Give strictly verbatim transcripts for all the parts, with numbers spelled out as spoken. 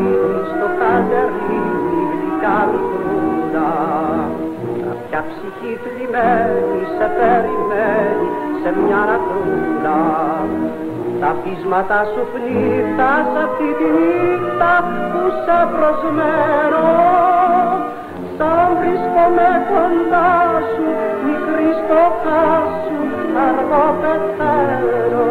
δείχνει στο καλερί γλυκά μικρούλα. Κάποια ψυχή θλιμμένη σε περιμένει σε μια νατρούλα. Τα πείσματα σου πνίφτα σ' αυτή τη νύχτα που σε προσμένω. Σαν βρίσκομαι κοντά σου, μικρή στο χάσου, αργό πεθαίνω.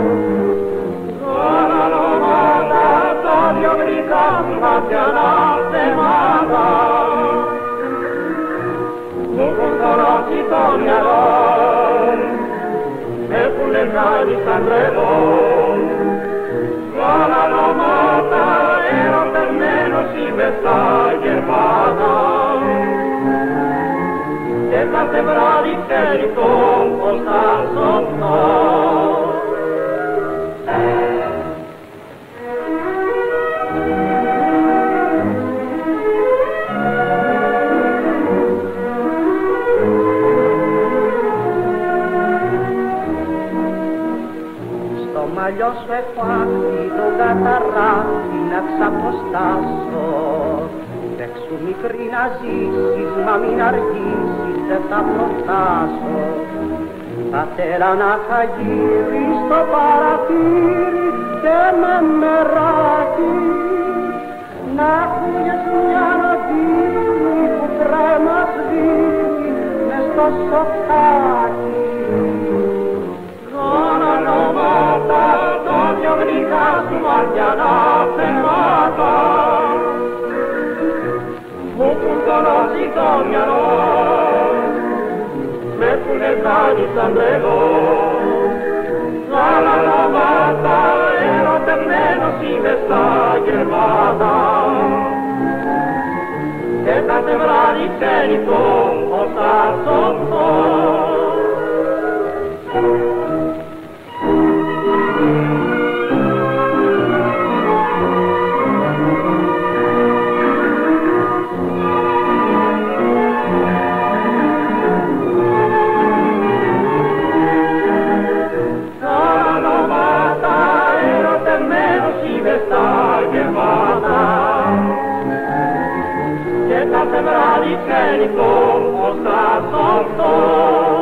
Τώρα λογάτα τα δυο γλυκά σου μάτια να θεμάτα, μου έχουν θωρώσει το μυαλό, έχουνε κάνει σαν τρελό. Τώρα λογάτα ερωτευμένος είμαι στα γερμάτα, και κάθε βράδυ ξερικό πως θα σωθώ. Στο μαλλιό σου έχω άχτη τον καταράκτη να ξαποστάσω. Δέξου μικρή να ζήσεις, μα μην αργήσεις, δεν θα προφτάσω. Θα θέλα να χαγύρει στο παραθύρι και με μεράκι, να ακούγες μια νοτίνη που τρέμα σβήνει μες στο σοκάκι. Τώρα νόματα, το δυο γλυκά σου μάτια να θεμάτα, μου έχουν θωρώσει το μυαλό, με έχουνε κάνει σαν τρελό. Άλλα λαμάτα, ερωτευμένος είμαι στα γερμάτα, και κάθε βράδυ ξενυχτώ πως θα σωθώ. Και κάθε βράδυ ξενυχτώ πως θα σωθώ.